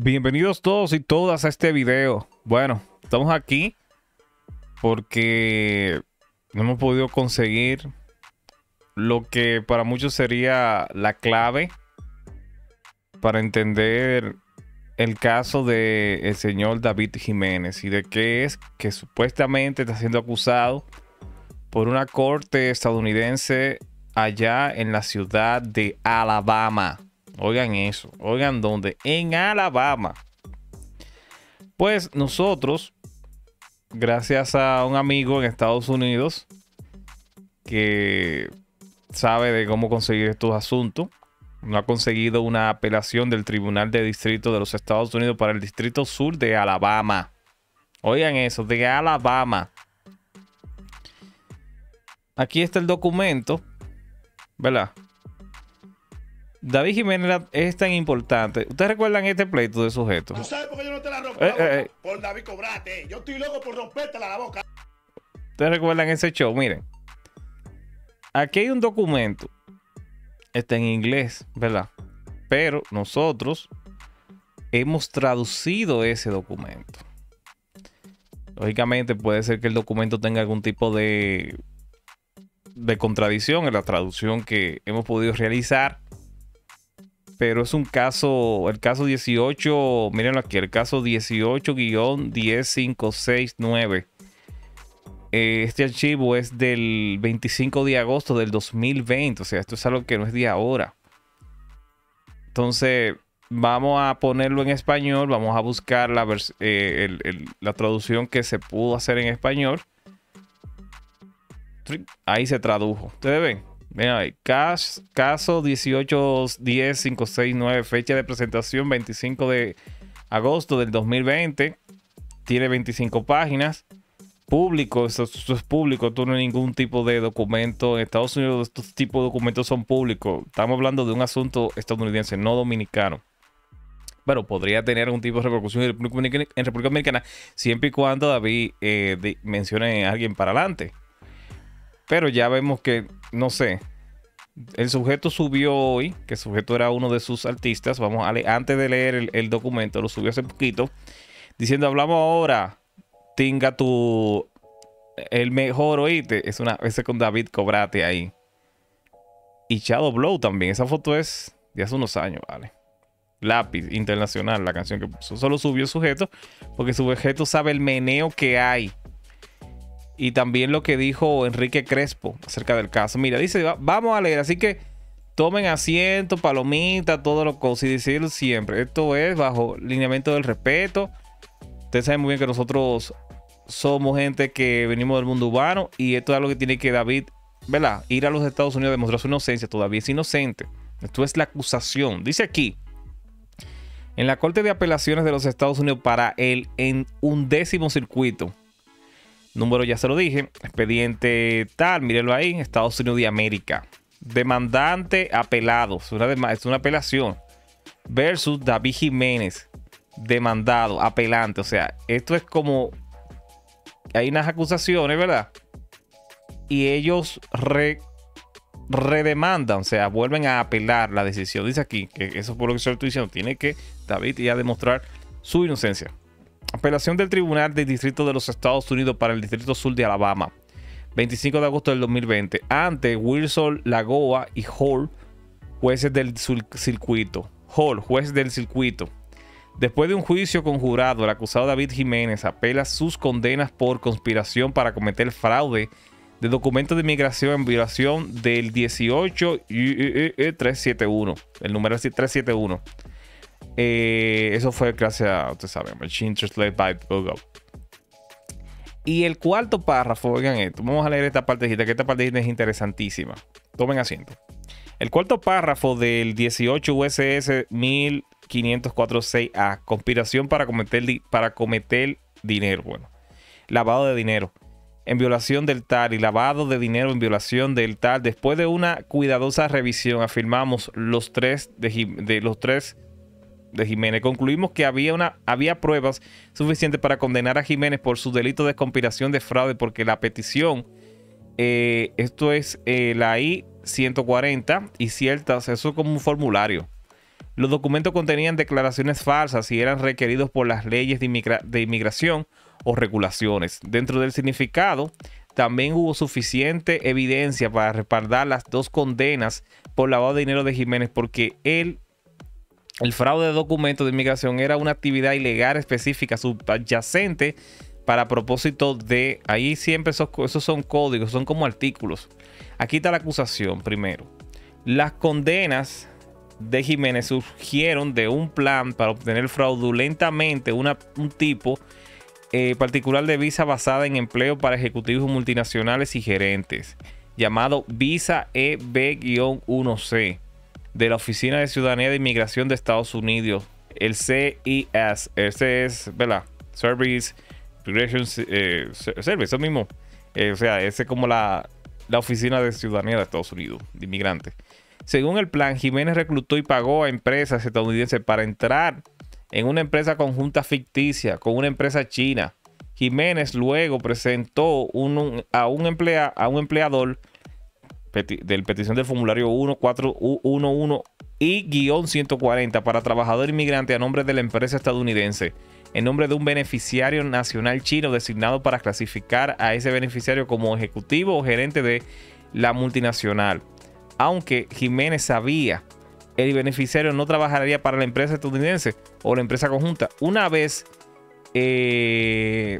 Bienvenidos todos y todas a este video. Bueno, estamos aquí porque no hemos podido conseguir lo que para muchos sería la clave para entender el caso del señor David Jiménez y de qué es que supuestamente está siendo acusado por una corte estadounidense allá en la ciudad de Alabama. Oigan eso, oigan dónde, en Alabama. Pues nosotros, gracias a un amigo en Estados Unidos que sabe de cómo conseguir estos asuntos, no ha conseguido una apelación del Tribunal de Distrito de los Estados Unidos para el Distrito Sur de Alabama. Oigan eso, de Alabama. Aquí está el documento, ¿verdad? David Jiménez es tan importante. ¿Ustedes recuerdan este pleito de sujetos? ¿Tú sabes por qué yo no te la rompo la boca? Por David Cobrate. Yo estoy loco por rompértela la boca. ¿Ustedes recuerdan ese show? Miren. Aquí hay un documento. Está en inglés, ¿verdad? Pero nosotros hemos traducido ese documento. Lógicamente puede ser que el documento tenga algún tipo de contradicción en la traducción que hemos podido realizar. Pero es un caso, el caso 18, mírenlo aquí, el caso 18-10569. Este archivo es del 25 de agosto del 2020, o sea, esto es algo que no es de ahora. Entonces, vamos a ponerlo en español, vamos a buscar la traducción que se pudo hacer en español. Ahí se tradujo, ustedes ven. Mira ahí, caso 18-10-569, fecha de presentación 25 de agosto del 2020. Tiene 25 páginas. Público, esto es público, esto no hay ningún tipo de documento. En Estados Unidos estos tipos de documentos son públicos. Estamos hablando de un asunto estadounidense, no dominicano. Pero podría tener algún tipo de repercusión en República Dominicana siempre y cuando David mencione a alguien para adelante. Pero ya vemos que, no sé, el sujeto subió hoy, que el sujeto era uno de sus artistas. Vamos a leer, antes de leer el documento, lo subió hace poquito, diciendo: hablamos ahora, tinga tu, el mejor, oíste. Ese con David Cobrate ahí. Y Shadow Blow también, esa foto es de hace unos años, vale. Lápiz Internacional, la canción que puso. Solo subió el sujeto, porque el sujeto sabe el meneo que hay. Y también lo que dijo Enrique Crespo acerca del caso. Mira, dice, vamos a leer, así que tomen asiento, palomita, todo lo que y decirlo siempre. Esto es bajo lineamiento del respeto. Ustedes saben muy bien que nosotros somos gente que venimos del mundo urbano y esto es algo que tiene que David, ¿verdad? Ir a los Estados Unidos a demostrar su inocencia. Todavía es inocente. Esto es la acusación. Dice aquí: en la Corte de Apelaciones de los Estados Unidos para el en 11º circuito. Número ya se lo dije. Expediente tal, mírenlo ahí. Estados Unidos de América. Demandante apelado. Es una apelación. Versus David Jiménez. Demandado, apelante. O sea, esto es como... hay unas acusaciones, ¿verdad? Y ellos redemandan. O sea, vuelven a apelar la decisión. Dice aquí que eso por lo que yo estoy diciendo. Tiene que David ya demostrar su inocencia. Apelación del Tribunal del Distrito de los Estados Unidos para el Distrito Sur de Alabama, 25 de agosto del 2020, ante Wilson Lagoa y Hall, jueces del circuito. Hall, juez del circuito. Después de un juicio conjurado, el acusado David Jiménez apela sus condenas por conspiración para cometer fraude de documentos de inmigración en violación del 18-371, el número es 371. Eso fue gracias a, ustedes saben, Machine Translate by Google. Y el cuarto párrafo, oigan esto, vamos a leer esta partecita, que esta partecita es interesantísima. Tomen asiento. El cuarto párrafo del 18 USS 1504-6A, conspiración para cometer dinero, bueno, lavado de dinero en violación del tal y lavado de dinero en violación del tal. Después de una cuidadosa revisión, afirmamos los tres de Jiménez. Concluimos que había pruebas suficientes para condenar a Jiménez por su delito de conspiración de fraude, porque la petición, esto es la I-140 y ciertas, eso es como un formulario. Los documentos contenían declaraciones falsas y eran requeridos por las leyes de inmigración o regulaciones. Dentro del significado, también hubo suficiente evidencia para respaldar las 2 condenas por lavado de dinero de Jiménez, porque el fraude de documentos de inmigración era una actividad ilegal específica subyacente para propósito de... Ahí siempre esos son códigos, son como artículos. Aquí está la acusación primero. Las condenas de Jiménez surgieron de un plan para obtener fraudulentamente un tipo particular de visa basada en empleo para ejecutivos multinacionales y gerentes, llamado Visa EB-1C, de la Oficina de Ciudadanía de Inmigración de Estados Unidos, el CIS. Ese es, ¿verdad? Service Service, eso mismo. O sea, ese es como la Oficina de Ciudadanía de Estados Unidos, de inmigrantes. Según el plan, Jiménez reclutó y pagó a empresas estadounidenses para entrar en una empresa conjunta ficticia con una empresa china. Jiménez luego presentó a un empleador del petición del formulario 1411 y-140 para trabajador inmigrante a nombre de la empresa estadounidense, en nombre de un beneficiario nacional chino designado para clasificar a ese beneficiario como ejecutivo o gerente de la multinacional. Aunque Jiménez sabía, el beneficiario no trabajaría para la empresa estadounidense o la empresa conjunta. Una vez que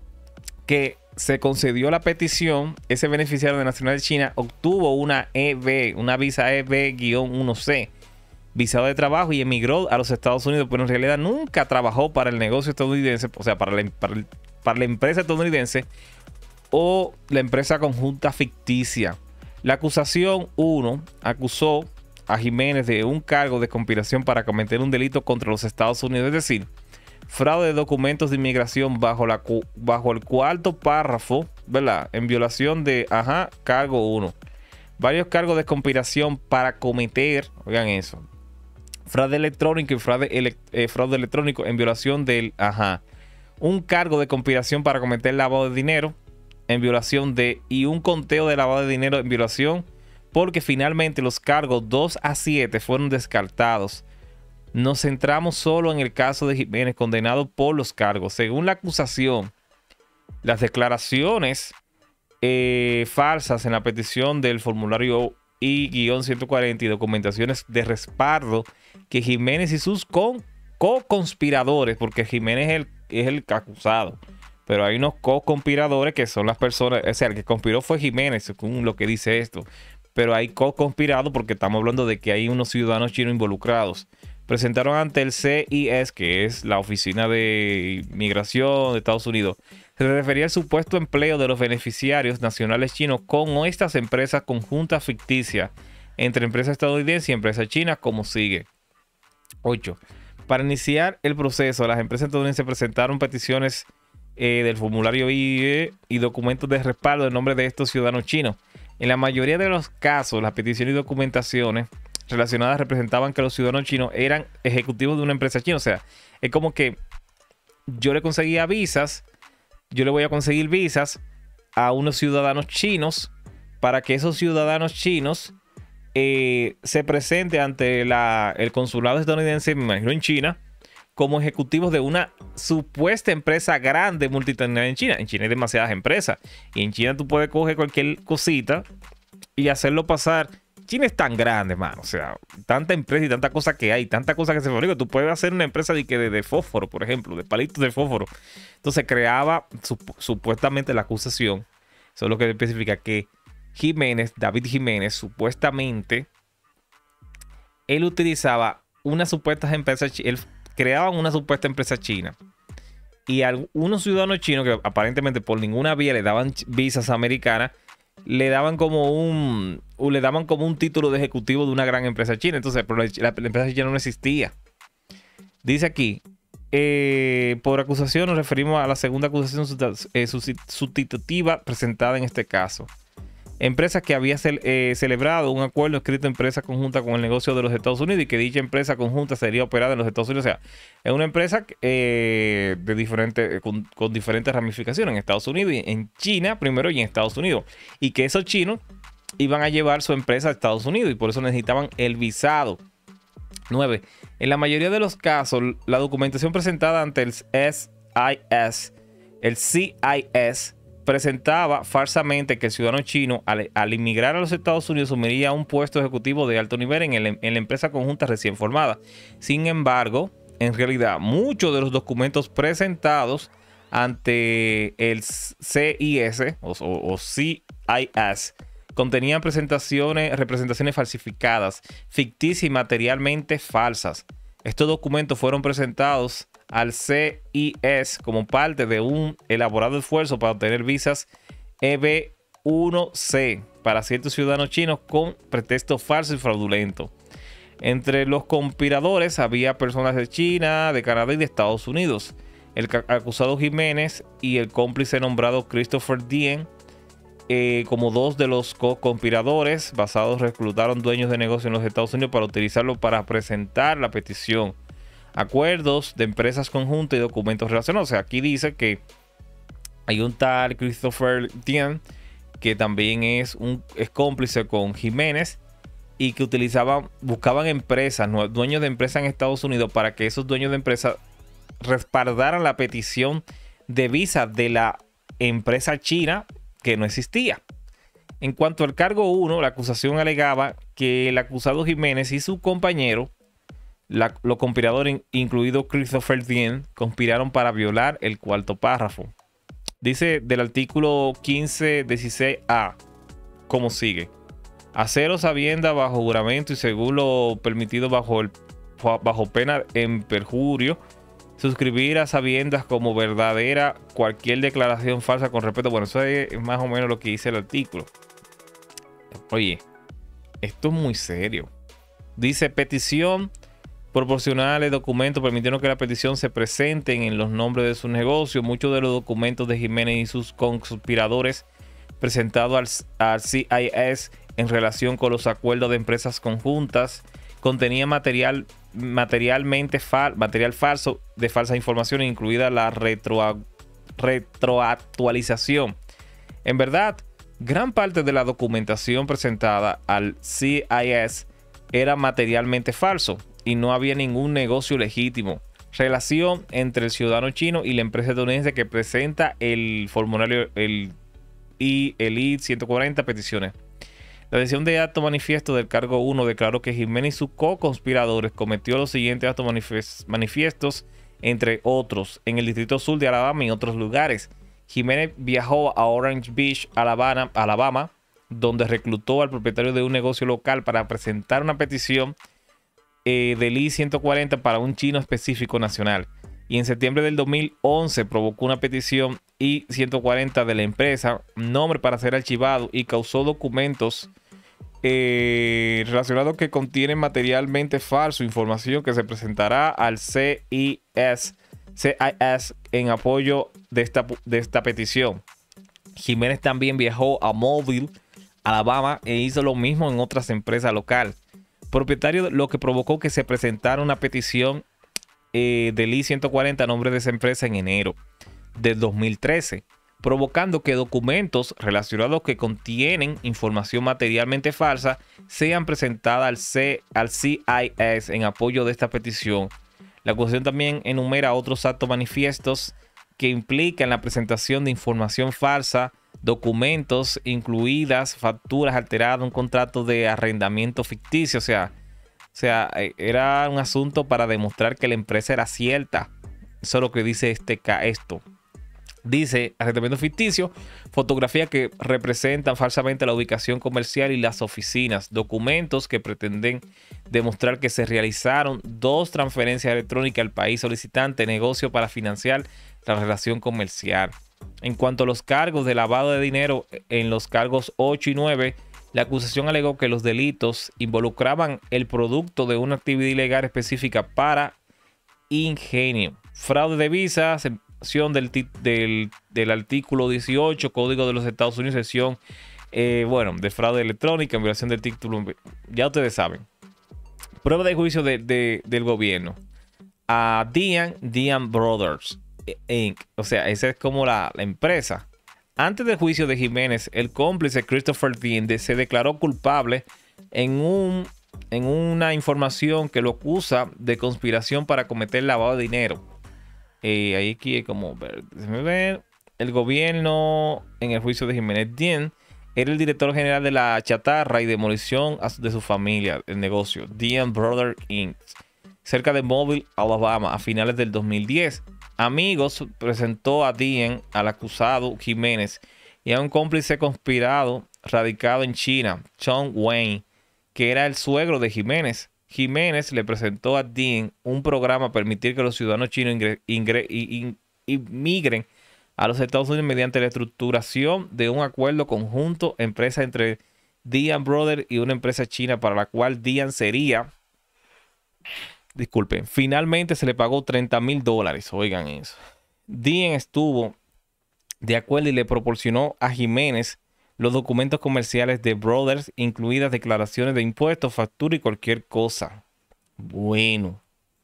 se concedió la petición, ese beneficiario de Nacional China obtuvo una visa EB-1C, visado de trabajo, y emigró a los Estados Unidos, pero en realidad nunca trabajó para el negocio estadounidense, o sea, para la empresa estadounidense o la empresa conjunta ficticia. La acusación 1 acusó a Jiménez de un cargo de conspiración para cometer un delito contra los Estados Unidos, es decir, fraude de documentos de inmigración bajo el cuarto párrafo, ¿verdad? En violación de, cargo 1. Varios cargos de conspiración para cometer, oigan eso, fraude electrónico y fraude electrónico en violación del, un cargo de conspiración para cometer lavado de dinero en violación de, y un conteo de lavado de dinero en violación, porque finalmente los cargos 2 a 7 fueron descartados. Nos centramos solo en el caso de Jiménez, condenado por los cargos. Según la acusación, las declaraciones falsas en la petición del formulario I-140 y documentaciones de respaldo que Jiménez y sus co-conspiradores, porque Jiménez es el acusado, pero hay unos co-conspiradores que son las personas, o sea, el que conspiró fue Jiménez, según lo que dice esto, pero hay co-conspirados porque estamos hablando de que hay unos ciudadanos chinos involucrados. Presentaron ante el CIS, que es la Oficina de Inmigración de Estados Unidos. Se refería al supuesto empleo de los beneficiarios nacionales chinos con estas empresas conjuntas ficticias entre empresas estadounidenses y empresas chinas, como sigue. 8. Para iniciar el proceso, las empresas estadounidenses presentaron peticiones del formulario IE y documentos de respaldo en nombre de estos ciudadanos chinos. En la mayoría de los casos, las peticiones y documentaciones relacionadas representaban que los ciudadanos chinos eran ejecutivos de una empresa china. O sea, es como que yo le conseguía visas, yo le voy a conseguir visas a unos ciudadanos chinos para que esos ciudadanos chinos se presenten ante el consulado estadounidense, me imagino en China, como ejecutivos de una supuesta empresa grande multinacional en China. En China hay demasiadas empresas y en China tú puedes coger cualquier cosita y hacerlo pasar. China es tan grande, mano. O sea, tanta empresa y tanta cosa que hay, tanta cosa que se fabrica. Tú puedes hacer una empresa de fósforo, por ejemplo, de palitos de fósforo. Entonces creaba supuestamente la acusación. Eso es lo que especifica que David Jiménez, supuestamente, él utilizaba unas supuestas empresas, él creaba una supuesta empresa china. Y algunos ciudadanos chinos que aparentemente por ninguna vía le daban visas americanas, le daban como un título de ejecutivo de una gran empresa china. Entonces, pero la empresa china no existía. Dice aquí, por acusación nos referimos a la segunda acusación sustitutiva presentada en este caso. Empresa que había celebrado un acuerdo escrito en empresa conjunta con el negocio de los Estados Unidos y que dicha empresa conjunta sería operada en los Estados Unidos. O sea, es una empresa con diferentes ramificaciones en Estados Unidos y en China primero y en Estados Unidos. Y que esos chinos iban a llevar su empresa a Estados Unidos y por eso necesitaban el visado 9. En la mayoría de los casos, la documentación presentada ante el CIS presentaba falsamente que el ciudadano chino, al inmigrar a los Estados Unidos, asumiría un puesto ejecutivo de alto nivel en la empresa conjunta recién formada. Sin embargo, en realidad, muchos de los documentos presentados ante el CIS o CIS contenían representaciones falsificadas, ficticias y materialmente falsas. Estos documentos fueron presentados al CIS como parte de un elaborado esfuerzo para obtener visas EB1C para ciertos ciudadanos chinos con pretexto falso y fraudulento. Entre los conspiradores había personas de China, de Canadá y de Estados Unidos. El acusado Jiménez y el cómplice nombrado Christopher Dien como dos de los conspiradores basados reclutaron dueños de negocios en los Estados Unidos para utilizarlo para presentar la petición, acuerdos de empresas conjuntas y documentos relacionados. O sea, aquí dice que hay un tal Christopher Dien que también es cómplice con Jiménez y que buscaban empresas, dueños de empresas en Estados Unidos para que esos dueños de empresas respaldaran la petición de visa de la empresa china que no existía. En cuanto al cargo 1, la acusación alegaba que el acusado Jiménez y su compañero, los conspiradores, incluido Christopher Dien, conspiraron para violar el cuarto párrafo. Dice del artículo 1516A, como sigue: hacer o sabienda bajo juramento y según lo permitido bajo pena en perjurio, suscribir a sabiendas como verdadera cualquier declaración falsa con respecto. Bueno, eso es más o menos lo que dice el artículo. Oye, esto es muy serio. Dice: petición proporcionales documentos permitieron que la petición se presenten en los nombres de su negocio. Muchos de los documentos de Jiménez y sus conspiradores presentados al CIS en relación con los acuerdos de empresas conjuntas contenían material falso de falsa información, incluida la retroactualización. En verdad, gran parte de la documentación presentada al CIS era materialmente falso y no había ningún negocio legítimo. Relación entre el ciudadano chino y la empresa estadounidense que presenta el formulario, el I-140 peticiones. La decisión de acto manifiesto del cargo 1 declaró que Jiménez y sus co-conspiradores cometió los siguientes actos manifiestos, entre otros, en el Distrito Sur de Alabama y otros lugares. Jiménez viajó a Orange Beach, Alabama, donde reclutó al propietario de un negocio local para presentar una petición del I-140 para un chino específico nacional. Y en septiembre del 2011 provocó una petición I-140 de la empresa, nombre para ser archivado, y causó documentos relacionados que contienen materialmente falso, información que se presentará al CIS en apoyo de esta petición. Jiménez también viajó a Mobile, Alabama, e hizo lo mismo en otras empresas locales. Propietario, lo que provocó que se presentara una petición del I-140 a nombre de esa empresa en enero del 2013, provocando que documentos relacionados que contienen información materialmente falsa sean presentadas al CIS en apoyo de esta petición. La acusación también enumera otros actos manifiestos que implican la presentación de información falsa, documentos, incluidas facturas alteradas, un contrato de arrendamiento ficticio. O sea, era un asunto para demostrar que la empresa era cierta. Eso es lo que dice esto. Dice: arrendamiento ficticio, fotografías que representan falsamente la ubicación comercial y las oficinas, documentos que pretenden demostrar que se realizaron 2 transferencias electrónicas al país solicitante, negocio para financiar la relación comercial. En cuanto a los cargos de lavado de dinero, en los cargos 8 y 9, la acusación alegó que los delitos involucraban el producto de una actividad ilegal específica para ingenio, fraude de visa, sección del artículo 18, Código de los Estados Unidos, sección de fraude electrónica, violación del título. Ya ustedes saben. Prueba de juicio del gobierno. A Dien Brothers Inc. O sea, esa es como la empresa. Antes del juicio de Jiménez, el cómplice Christopher Dien se declaró culpable en un en una información que lo acusa de conspiración para cometer lavado de dinero. Ahí aquí como, déjame ver, el gobierno en el juicio de Jiménez Dien era el director general de la chatarra y demolición de su familia, el negocio Dien Brothers Inc., cerca de Mobile, Alabama, a finales del 2010. Amigos presentó a Dien, al acusado Jiménez, y a un cómplice conspirado radicado en China, Chong Wayne, que era el suegro de Jiménez. Jiménez le presentó a Dien un programa para permitir que los ciudadanos chinos inmigren a los Estados Unidos mediante la estructuración de un acuerdo conjunto, empresa entre Dien Brothers y una empresa china para la cual Dien sería... Disculpen, finalmente se le pagó $30,000. Oigan eso. Dien estuvo de acuerdo y le proporcionó a Jiménez los documentos comerciales de Brothers, incluidas declaraciones de impuestos, factura y cualquier cosa. Bueno.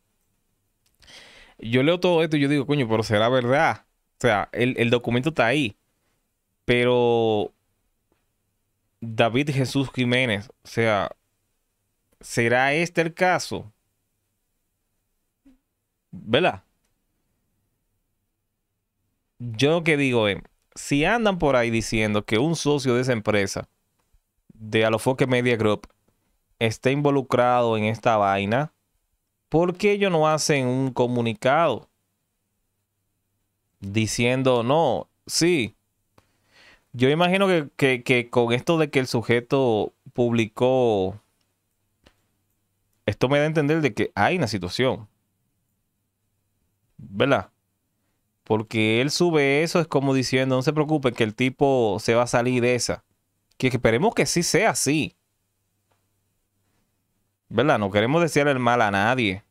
Yo leo todo esto y yo digo, coño, pero será verdad. O sea, el documento está ahí. Pero David Jesús Jiménez, o sea, ¿será este el caso? ¿Verdad? Yo lo que digo es, si andan por ahí diciendo que un socio de esa empresa, de Alofoque Media Group, está involucrado en esta vaina, ¿por qué ellos no hacen un comunicado diciendo, no, sí? Yo imagino que con esto de que el sujeto publicó, esto me da a entender de que hay una situación, ¿verdad? Porque él sube eso, es como diciendo, no se preocupen que el tipo se va a salir de esa. Que esperemos que sí sea así. ¿Verdad? No queremos desearle el mal a nadie.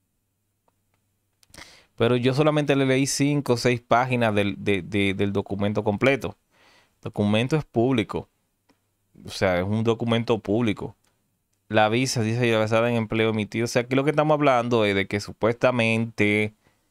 Pero yo solamente le leí 5 o 6 páginas del documento completo. El documento es público. O sea, es un documento público. La visa dice basada en empleo emitido. O sea, aquí lo que estamos hablando es de que supuestamente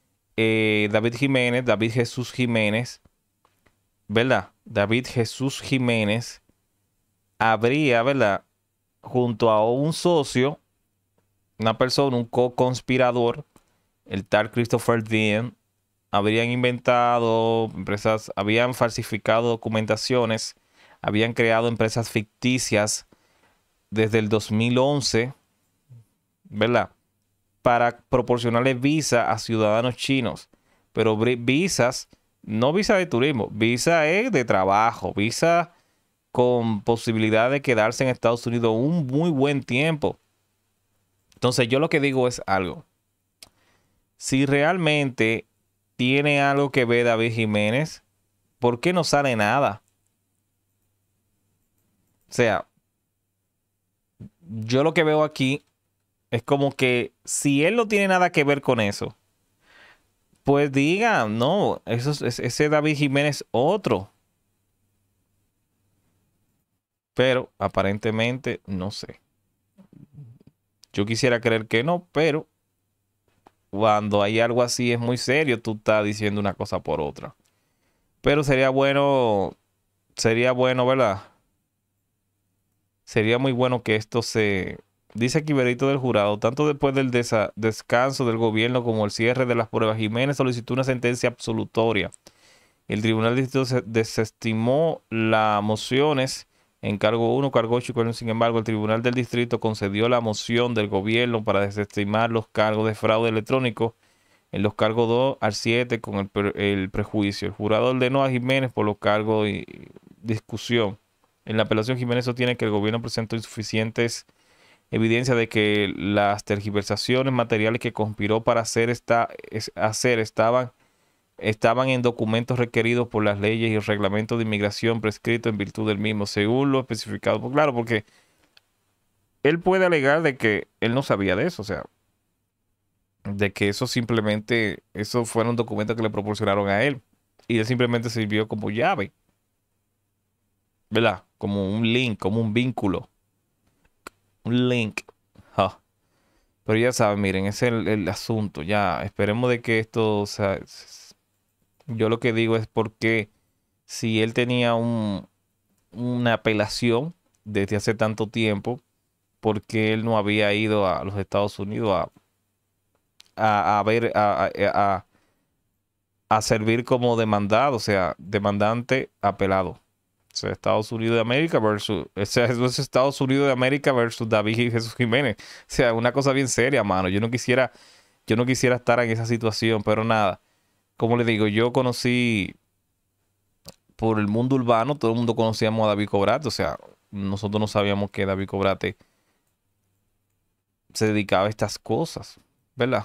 David Jesús Jiménez, ¿verdad? David Jesús Jiménez habría, ¿verdad? Junto a un socio, una persona, un co-conspirador, el tal Christopher Dien, habrían inventado empresas, habían falsificado documentaciones, habían creado empresas ficticias desde el 2011, ¿verdad? Para proporcionarle visa a ciudadanos chinos. Pero visas, no visa de turismo, visa es de trabajo, visa con posibilidad de quedarse en Estados Unidos un muy buen tiempo. Entonces yo lo que digo es algo. Si realmente tiene algo que ver David Jiménez, ¿por qué no sale nada? O sea, yo lo que veo aquí es como que si él no tiene nada que ver con eso, pues diga, no, ese David Jiménez otro. Pero aparentemente no sé. Yo quisiera creer que no, pero cuando hay algo así es muy serio, tú estás diciendo una cosa por otra. Pero sería bueno, ¿verdad? Sería muy bueno que esto se... Dice aquí Verito del Jurado, tanto después del descanso del gobierno como el cierre de las pruebas, Jiménez solicitó una sentencia absolutoria. El Tribunal de Distrito desestimó las mociones en cargo 1, cargo 8 y 40. Sin embargo, el Tribunal del Distrito concedió la moción del gobierno para desestimar los cargos de fraude electrónico en los cargos 2 al 7 con el prejuicio. El jurado ordenó a Jiménez por los cargos y discusión. En la apelación, Jiménez sostiene que el gobierno presentó insuficientes evidencias de que las tergiversaciones materiales que conspiró para hacer estaban en documentos requeridos por las leyes y el reglamento de inmigración prescrito en virtud del mismo, según lo especificado. Pues claro, porque él puede alegar de que él no sabía de eso, o sea, de que eso simplemente, eso fueron documentos que le proporcionaron a él y él simplemente sirvió como llave, ¿verdad? Como un link, como un vínculo, un link. Ja. Pero ya saben, miren, ese es el asunto. Ya, esperemos de que esto, o sea, yo lo que digo es porque si él tenía una apelación desde hace tanto tiempo, por qué él no había ido a los Estados Unidos a servir como demandado, o sea, demandante apelado. O sea, Estados Unidos de América versus, o sea, eso es Estados Unidos de América versus David y Jesús Jiménez. O sea, una cosa bien seria, mano. Yo no quisiera estar en esa situación, pero nada. Como le digo, yo conocí por el mundo urbano, todo el mundo conocíamos a David Cobrate, o sea, nosotros no sabíamos que David Cobrate se dedicaba a estas cosas, ¿verdad?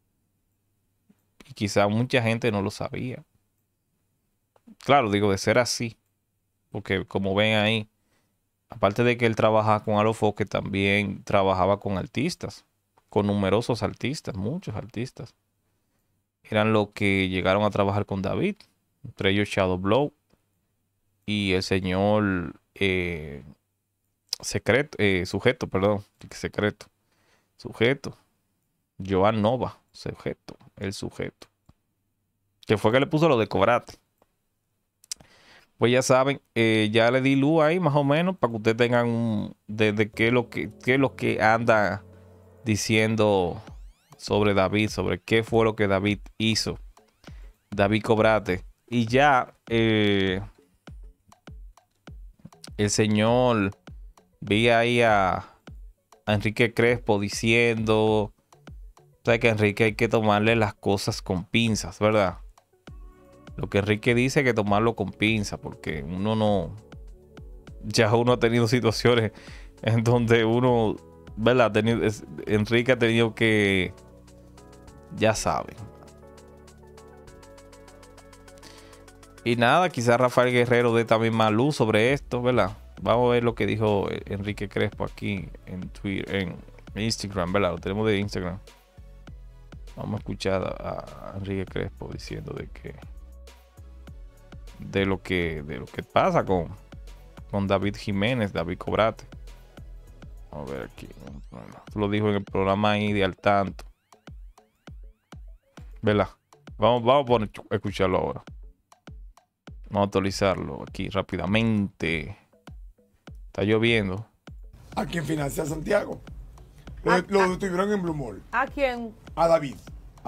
Y quizá mucha gente no lo sabía. Claro, digo, de ser así, porque como ven ahí, aparte de que él trabajaba con Alofoque, también trabajaba con artistas, con numerosos artistas, muchos artistas. Eran los que llegaron a trabajar con David, entre ellos Shadow Blow y el señor Sujeto, Joan Nova, el sujeto, que fue que le puso lo de Cobrate. Pues ya saben, ya le di luz ahí más o menos para que ustedes tengan de qué es lo que anda diciendo sobre David, sobre qué fue lo que David hizo, David Cobrate. Y ya el señor vi ahí a Enrique Crespo diciendo, ¿sabes? Que a Enrique hay que tomarle las cosas con pinzas, ¿verdad? Lo que Enrique dice hay que tomarlo con pinzas, porque ya uno ha tenido situaciones en donde uno, ¿verdad? Enrique ha tenido que, ya saben. Y nada, quizás Rafael Guerrero dé también más luz sobre esto, ¿verdad? Vamos a ver lo que dijo Enrique Crespo aquí en Twitter, en Instagram, ¿verdad? Lo tenemos de Instagram. Vamos a escuchar a Enrique Crespo diciendo de lo que pasa con David Jiménez, David Cobrate. Vamos a ver aquí. Lo dijo en el programa ahí de Al Tanto, ¿verdad? Vamos a escucharlo ahora. Vamos a actualizarlo aquí rápidamente. Está lloviendo. ¿A quién financia Santiago? Lo detuvieron en Blue Mall. ¿A quién? A David.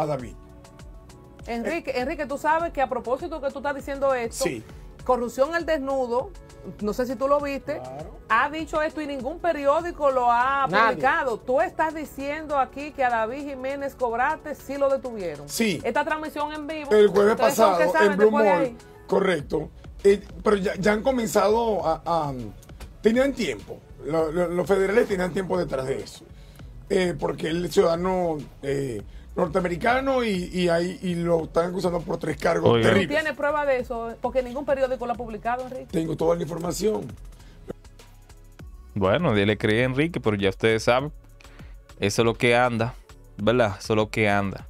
Enrique, tú sabes que a propósito que tú estás diciendo esto, Sí. Corrupción al Desnudo, no sé si tú lo viste, Claro. ha dicho esto y ningún periódico lo ha Nadie. publicado. Tú estás diciendo aquí que a David Jiménez Cobrate sí lo detuvieron. Sí. Esta transmisión en vivo. El jueves ustedes son pasado que saben en Blue después de Mall. ahí. Correcto. Pero ya han comenzado tenían tiempo. Los federales tenían tiempo detrás de eso. Porque el ciudadano norteamericano y lo están acusando por 3 cargos Oiga. ¿Tú terribles. tienes prueba de eso? Porque ningún periódico lo ha publicado, Enrique. Tengo toda la información. Bueno, yo le creí a Enrique, pero ya ustedes saben, eso es lo que anda, ¿verdad? Eso es lo que anda.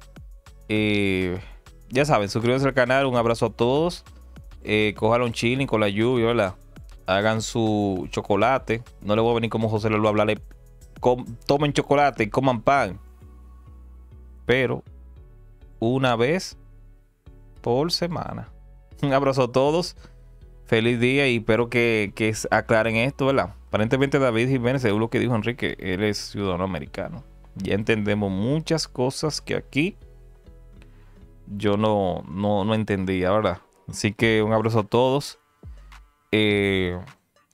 Ya saben, suscríbanse al canal, un abrazo a todos. Cójalo un chilling con la lluvia, ¿verdad? Hagan su chocolate. No le voy a venir como José Lalo a hablarle. Tomen chocolate y coman pan. Pero una vez por semana. Un abrazo a todos. Feliz día y espero que aclaren esto, ¿verdad? Aparentemente David Jiménez, según lo que dijo Enrique, él es ciudadano americano. Ya entendemos muchas cosas que aquí yo no entendía, ¿verdad? Así que un abrazo a todos. Espero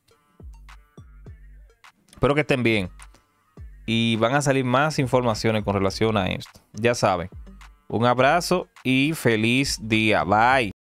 que estén bien. Y van a salir más informaciones con relación a esto. Ya saben. Un abrazo y feliz día. Bye.